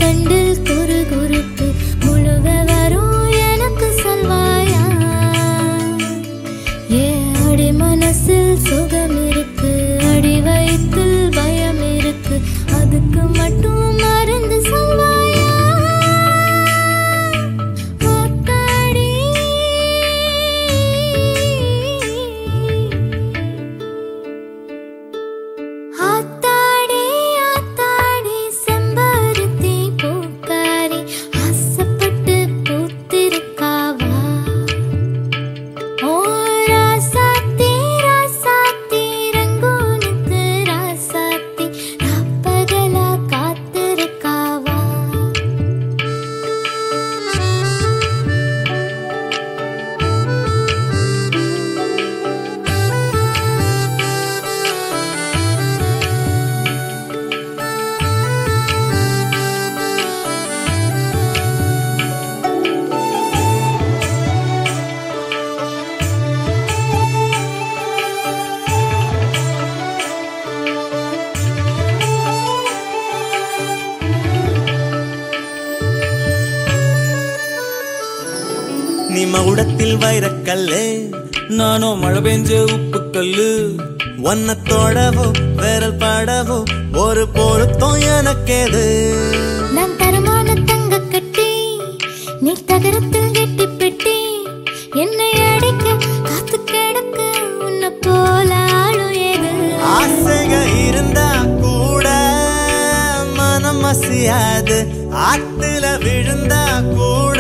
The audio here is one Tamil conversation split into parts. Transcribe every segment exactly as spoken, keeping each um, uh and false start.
தண்டில் குறு குறுப்பு முழுவ வரும் எனக்கு சொல்வாயா? ஏ அடி மனசில் சுகம் இருக்கு, அடி வயிற்றில் பயம் இருக்கு, அதுக்கு மட்டும் மருந்து சொல்வாயா? நீ மகுடத்தில் வைரக்கல்லு, நானோ மழை பெஞ்ச உப்பு கல்லு. ஒன்ன தொடவோ விரல் படவோ ஒரு பொருத்தம் எனக்கேது. நான் தரமான தங்க கட்டி, நீ தகரத்தில் கெட்டி பெட்டி. என்னை அடிக்க காத்து கிடக்க உன்னை போல ஆளும் ஏது. ஆசைக இருந்தா கூட மனம் அசையாது, ஆத்துல விழுந்தா கூட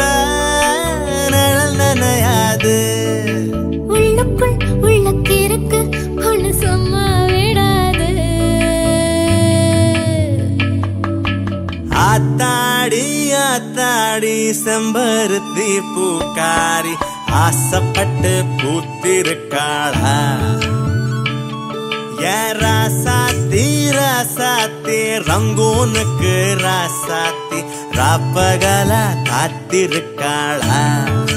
நனையாது. உள்ளுக்குள் உள்ளக்கிருக்கு ஒண்ணு சும்மா விடாது. ஆத்தாடி ஆத்தாடி செம்பருத்தி பூக்காரி, ஆசைப்பட்டு பூத்திருக்காளா? ஏ ராசாத்தி ராசாத்தி ரங்கூனுக்கு ராசாத்தி ராப்பகலா காத்திருக்காளா?